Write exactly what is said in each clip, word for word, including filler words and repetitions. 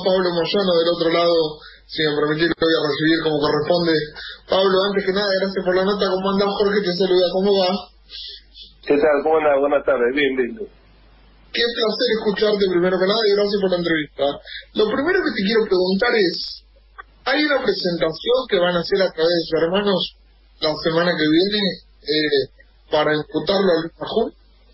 Pablo Moyano del otro lado. Si me permitís, lo voy a recibir como corresponde. Pablo, antes que nada, gracias por la nota. ¿Cómo andás, Jorge? Te saluda, ¿cómo va? ¿Qué tal? ¿Cómo andás? Buenas tardes, bien, bien. Qué placer escucharte primero que nada y gracias por la entrevista. Lo primero que te quiero preguntar es, ¿hay una presentación que van a hacer a través de sus hermanos la semana que viene eh, para imputarlo a Luis Majul?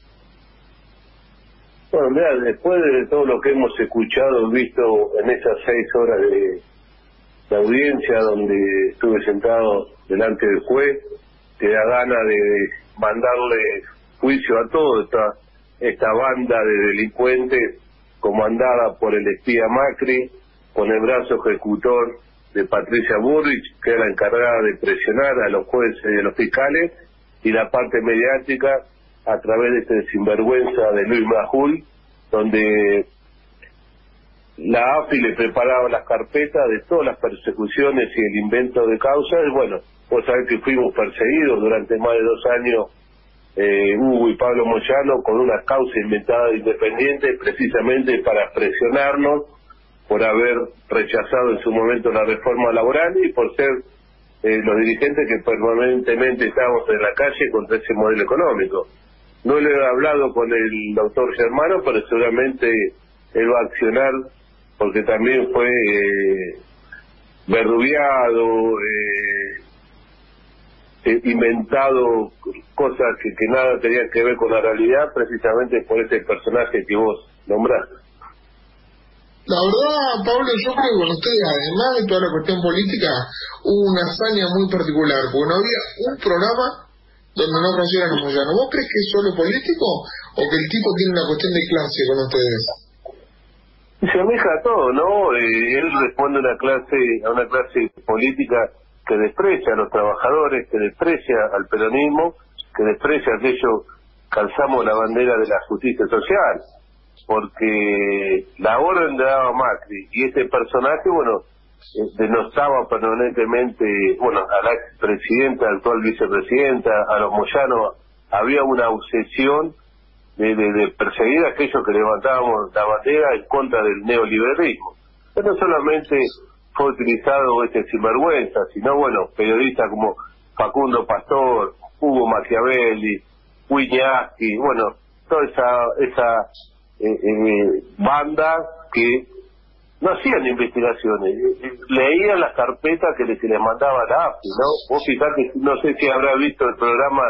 Bueno, mira, después de todo lo que hemos escuchado y visto en esas seis horas de, de audiencia donde estuve sentado delante del juez, te da gana de mandarle juicio a toda esta, esta banda de delincuentes comandada por el espía Macri, con el brazo ejecutor de Patricia Bullrich, que era la encargada de presionar a los jueces y a los fiscales, y la parte mediática a través de este sinvergüenza de Luis Majul, donde la A F I le preparaba las carpetas de todas las persecuciones y el invento de causas. Y bueno, vos sabés que fuimos perseguidos durante más de dos años, eh, Hugo y Pablo Moyano, con una causa inventada independiente, precisamente para presionarnos por haber rechazado en su momento la reforma laboral y por ser eh, los dirigentes que permanentemente estábamos en la calle contra ese modelo económico. No le he hablado con el doctor Germano, pero seguramente él va a accionar, porque también fue eh, verdubiado, eh, eh, inventado cosas que, que nada tenían que ver con la realidad, precisamente por ese personaje que vos nombraste. La verdad, Pablo, yo creo que con ustedes, además de toda la cuestión política, hubo una hazaña muy particular, porque no había un programa donde no conocieran a Moyano. ¿Vos crees que es solo político o que el tipo tiene una cuestión de clase con ustedes? Se ameja a todo, ¿no? Eh, él responde a una clase, a una clase política que desprecia a los trabajadores, que desprecia al peronismo, que desprecia a aquellos que alzamos la bandera de la justicia social, porque la orden le daba Macri y este personaje, bueno, eh, denostaba permanentemente, bueno, a la expresidenta, actual vicepresidenta, a los Moyanos. Había una obsesión de, de, de perseguir a aquellos que levantábamos la bandera en contra del neoliberalismo. Pero no solamente fue utilizado este sinvergüenza, sino, bueno, periodistas como Facundo Pastor, Hugo Machiavelli, Wiñaski, bueno, toda esa esa eh, eh, banda que no hacían investigaciones, leían las carpetas que les, que les mandaba la A F I, ¿no? Vos fijate, no sé si habrá visto el programa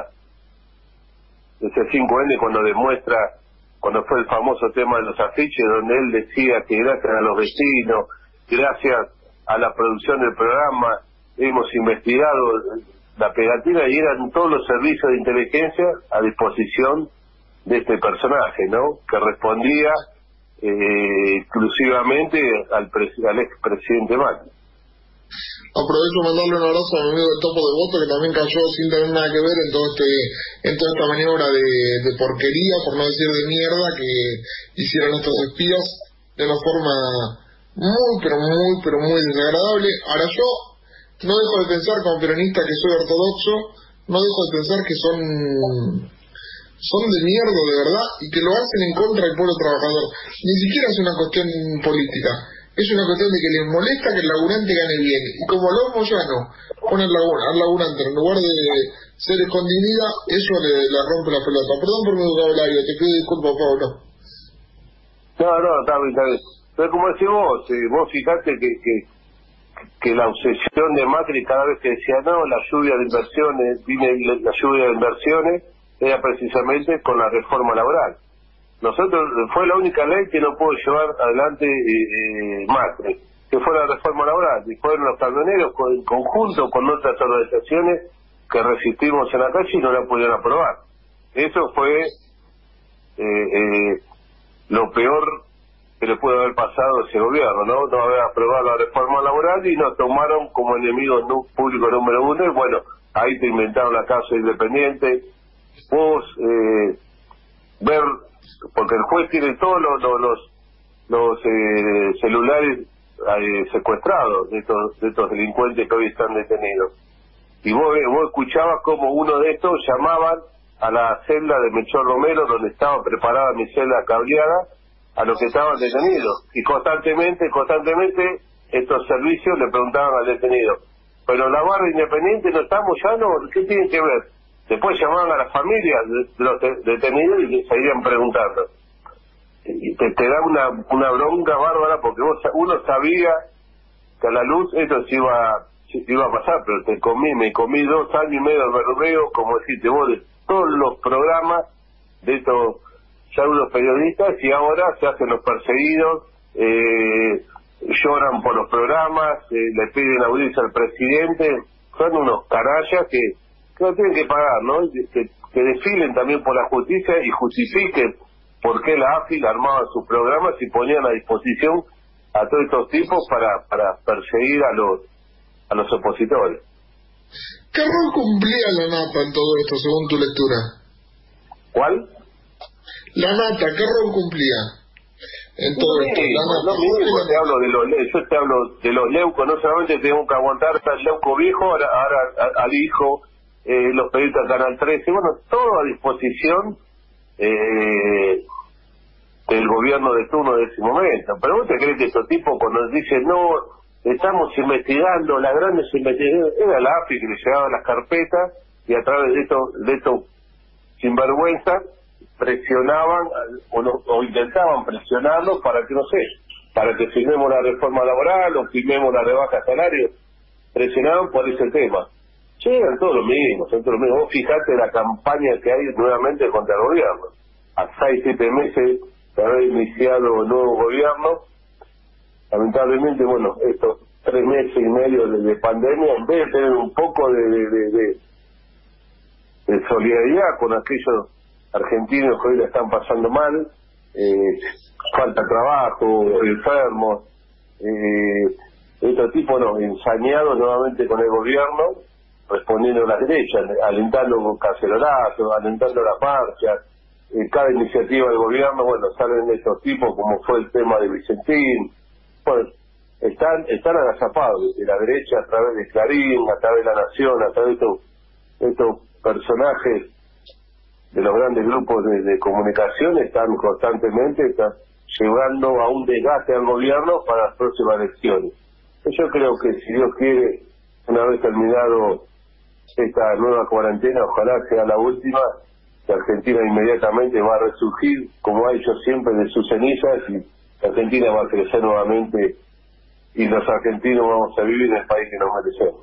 de C cinco N cuando demuestra, cuando fue el famoso tema de los afiches, donde él decía que gracias a los vecinos, gracias a la producción del programa, hemos investigado la pegatina, y eran todos los servicios de inteligencia a disposición de este personaje, ¿no? Que respondía Eh, exclusivamente al, pres al expresidente Macri. Aprovecho para mandarle un abrazo a mi amigo el Topo de Voto, que también cayó sin tener nada que ver en todo este en toda esta maniobra de, de porquería, por no decir de mierda, que hicieron estos espías de una forma muy, pero muy, pero muy desagradable. Ahora yo no dejo de pensar, como peronista que soy ortodoxo, no dejo de pensar que son son de mierda de verdad y que lo hacen en contra del pueblo trabajador. Ni siquiera es una cuestión política, es una cuestión de que les molesta que el laburante gane bien, y como los Moyano ponen al, al laburante en lugar de ser escondida, eso le, le rompe la pelota. Perdón por mi vocabulario, te pido disculpas, Pablo. No, no, está bien, está bien. Pero como decís vos, eh, vos fijate que, que que la obsesión de Macri cada vez que decía no, la lluvia de inversiones, viene la, la lluvia de inversiones, era precisamente con la reforma laboral. Nosotros, fue la única ley que no pudo llevar adelante eh, eh, Macri, que fue la reforma laboral, y fueron los camioneros con, en conjunto con otras organizaciones que resistimos en la calle y no la pudieron aprobar. Eso fue eh, eh, lo peor que le puede haber pasado a ese gobierno, ¿no? No haber aprobado la reforma laboral y nos tomaron como enemigos públicos número uno, y bueno, ahí te inventaron la causa independiente. Vos eh, ver, porque el juez tiene todos los los, los, los eh, celulares eh, secuestrados de estos, de estos delincuentes que hoy están detenidos, y vos, vos escuchabas como uno de estos llamaban a la celda de Melchor Romero, donde estaba preparada mi celda cableada, a los que estaban detenidos. Y constantemente, constantemente, estos servicios le preguntaban al detenido, pero la barra independiente no estamos ya, no, ¿qué tienen que ver? Después llamaban a las familias de los detenidos y le seguían preguntando. Y te, te da una, una bronca bárbara porque vos, uno sabía que a la luz esto se iba, se iba a pasar, pero te comí, me comí dos años y medio de berreo, como deciste vos, de todos los programas de estos pseudo periodistas, y ahora se hacen los perseguidos, eh, lloran por los programas, eh, le piden audiencia al presidente, son unos canallas que, que no tienen que pagar, ¿no? Que, que desfilen también por la justicia y justifiquen por qué la A F I armaba sus programas y ponían a disposición a todos estos tipos para para perseguir a los a los opositores. ¿Qué rol cumplía la nata en todo esto, según tu lectura? ¿Cuál? La nata, ¿qué rol cumplía en todo no, esto? La nata, no, mismo, te hablo de los yo te hablo de los leucos, no solamente tengo que aguantar al leuco viejo, ahora, ahora al hijo, eh, los periodistas de Canal trece, bueno, todo a disposición eh, del gobierno de turno de ese momento. Pero vos te crees que estos tipos cuando dicen no, estamos investigando, las grandes investigaciones, era la A F I que le llevaba las carpetas y a través de estos de estos sinvergüenza presionaban o, no, o intentaban presionarlos para que, no sé, para que firmemos la reforma laboral o firmemos la rebaja de salario, presionaban por ese tema. Sí, eran todos los mismos, son todos los mismos. Vos fijate la campaña que hay nuevamente contra el gobierno. A seis, siete meses de haber iniciado el nuevo gobierno, lamentablemente, bueno, estos tres meses y medio de, de pandemia, en vez de tener un poco de, de, de, de, de solidaridad con aquellos argentinos que hoy la están pasando mal, eh, falta trabajo, enfermos, eh, estos tipos no, ensañados nuevamente con el gobierno, respondiendo a la derecha, alentando con cacerolazos, alentando las marchas, eh, cada iniciativa del gobierno, bueno, salen estos tipos, como fue el tema de Vicentín, bueno, están están agazapados de la derecha a través de Clarín, a través de La Nación, a través de estos, estos personajes de los grandes grupos de, de comunicación, están constantemente están llevando a un desgaste al gobierno para las próximas elecciones. Yo creo que si Dios quiere, una vez terminado esta nueva cuarentena, ojalá sea la última, que Argentina inmediatamente va a resurgir, como ha hecho siempre, de sus cenizas, y Argentina va a crecer nuevamente, y los argentinos vamos a vivir en el país que nos merecemos.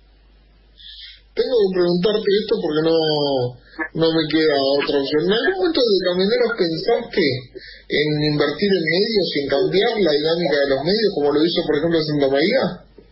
Tengo que preguntarte esto porque no no me queda otra opción. ¿En algún momento de Camioneros pensaste en invertir en medios, en cambiar la dinámica de los medios, como lo hizo, por ejemplo, Santa María?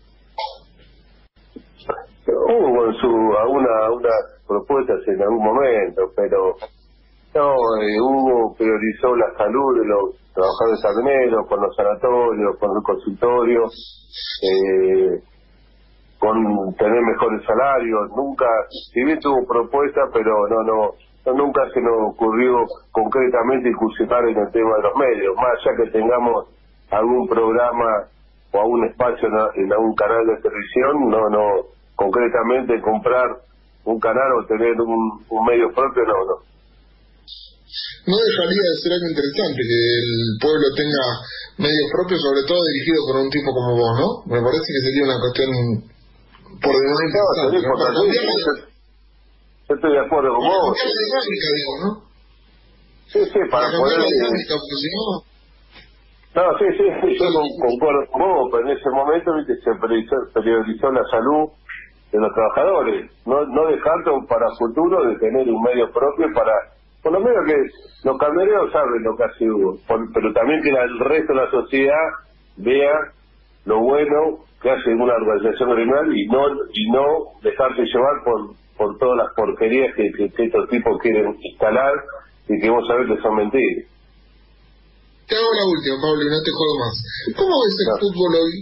Hubo en su alguna unas propuestas en algún momento, pero no, eh, Hugo priorizó la salud de los trabajadores camioneros, con los sanatorios, con los consultorios, eh, con tener mejores salarios. Nunca, si bien tuvo propuestas, pero no, no, no nunca se nos ocurrió concretamente incursionar en el tema de los medios, más allá que tengamos algún programa o algún espacio en, en algún canal de televisión, no, no, concretamente comprar un canal o tener un, un medio propio, no, no. No dejaría de ser algo interesante que el pueblo tenga medios propios, sobre todo dirigido por un tipo como vos, ¿no? Me parece que sería una cuestión por demás interesante. No, ¿no? Para yo, yo estoy de acuerdo con vos. Para dinámica, digo, ¿no? Sí, sí, para, para poder... la dinámica, porque si no... No, sí, sí, sí, yo concuerdo con vos, pero en ese momento, viste, se priorizó, priorizó la salud de los trabajadores, no no dejando para futuro de tener un medio propio para, por lo menos que los camioneros saben lo que hace Hugo, por, pero también que la, el resto de la sociedad vea lo bueno que hace una organización criminal y no y no dejarse llevar por por todas las porquerías que, que, que estos tipos quieren instalar y que vos sabés que son mentiras. Te hago la última, Pablo, y no te juego más. ¿Cómo ves el no. fútbol hoy?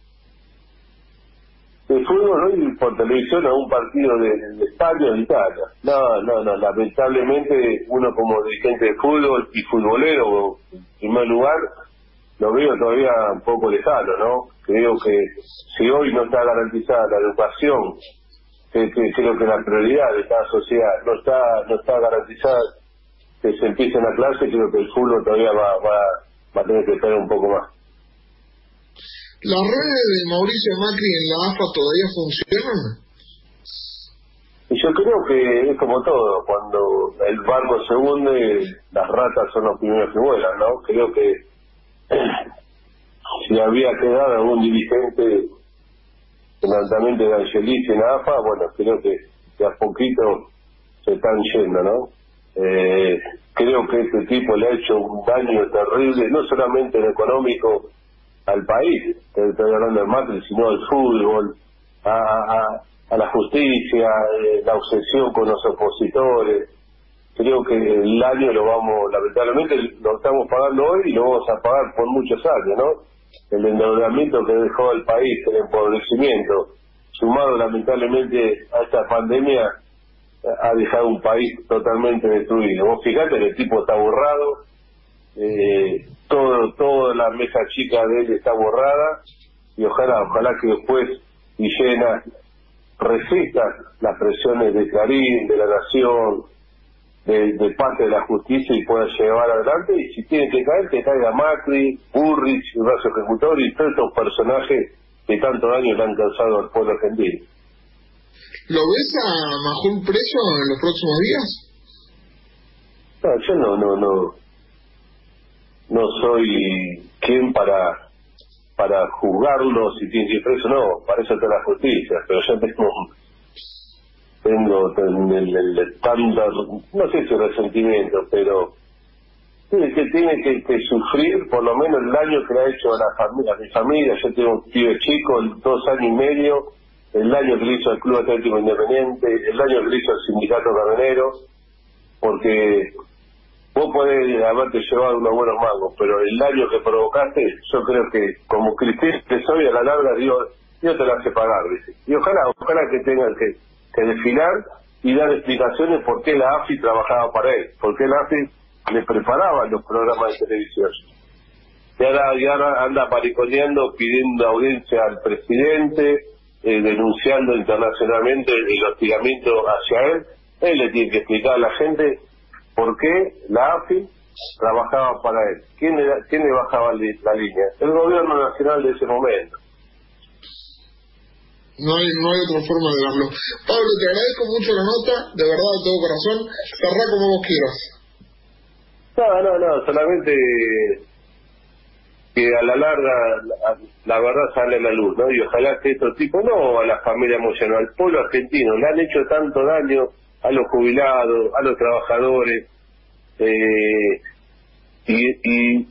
El fútbol hoy por televisión a un partido de, de España o de Italia. No, no, no, lamentablemente uno como dirigente de fútbol y futbolero, en primer lugar, lo veo todavía un poco lejano, ¿no? Creo que si hoy no está garantizada la educación, que, que creo que la prioridad de cada sociedad no está no está garantizada que se empiece en la clase, creo que el fútbol todavía va va, va a tener que esperar un poco más. ¿Las redes de Mauricio Macri en la A F A todavía funcionan? Y yo creo que es como todo, cuando el barco se hunde, las ratas son los primeros que vuelan, ¿no? Creo que si había quedado algún dirigente fundamentalmente de Angelici en la A F A, bueno, creo que, que a poquito se están yendo, ¿no? Eh, creo que este tipo le ha hecho un daño terrible, no solamente en lo económico al país, estoy hablando de Macri, sino al fútbol, a, a, a la justicia, eh, la obsesión con los opositores. Creo que el año lo vamos, lamentablemente lo estamos pagando hoy y lo vamos a pagar por muchos años, ¿no? El endeudamiento que dejó al país, el empobrecimiento, sumado lamentablemente a esta pandemia, ha dejado un país totalmente destruido. Vos fijate que el tipo está borrado, eh, todo, toda la mesa chica de él está borrada, y ojalá, ojalá que después Villena resista las presiones de Clarín, de La Nación, de, de parte de la justicia y pueda llevar adelante, y si tiene que caer, que caiga Macri, Burrich, el brazo ejecutor y todos estos personajes que tanto daño le han causado al pueblo argentino. ¿Lo ves a Majul preso en los próximos días? No, yo no, no, no, no soy quien para para juzgarlo si tiene que ir preso, no, para eso está la justicia, pero yo tengo tengo el, el, el estándar, no sé si resentimiento, pero tiene que tiene que, que sufrir por lo menos el daño que le ha hecho a la familia, a mi familia. Yo tengo un pibe chico, dos años y medio, el daño que le hizo al Club Atlético Independiente, el daño que le hizo al Sindicato Camionero, porque vos podés haberte llevado unos buenos mangos, pero el daño que provocaste, yo creo que como cristiano que soy, a la larga Dios, Dios te lo hace pagar, ¿viste? Y ojalá, ojalá que tengan que, que desfilar y dar explicaciones por qué la A F I trabajaba para él, por qué la A F I le preparaba los programas de televisión. Y ahora, y ahora anda mariconeando, pidiendo audiencia al presidente, eh, denunciando internacionalmente el hostigamiento hacia él. Él le tiene que explicar a la gente por qué la A F I trabajaba para él. ¿Quién le, quién le bajaba la línea? El gobierno nacional de ese momento. No hay, no hay otra forma de verlo. Pablo, te agradezco mucho la nota, de verdad, de todo corazón. Cerrá como vos quieras. No, no, no, solamente que a la larga la, la verdad sale a la luz, ¿no? Y ojalá que estos tipos, no a la familia emocional, al pueblo argentino, le han hecho tanto daño a los jubilados, a los trabajadores, eh, y, y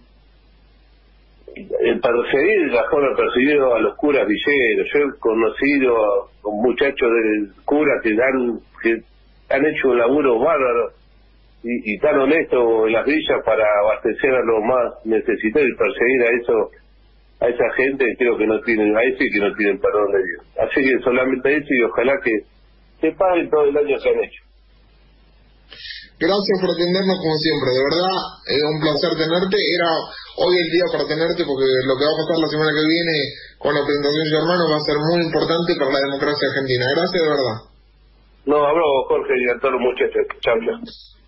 el perseguir, la forma perseguido a los curas villeros. Yo he conocido a muchachos del cura que han, que han hecho un laburo bárbaro y, y tan honesto en las villas para abastecer a los más necesitados, y perseguir a eso, a esa gente, creo que no tienen, a ese que no tienen perdón de Dios. Así que solamente eso, y ojalá que se paguen todo el daño que han hecho. Gracias por atendernos como siempre, de verdad, es un placer tenerte. Era hoy el día para tenerte porque lo que va a pasar la semana que viene con la presentación de hermano va a ser muy importante para la democracia argentina. Gracias de verdad. No, hablo Jorge y a todos los muchachos. Chao, chao.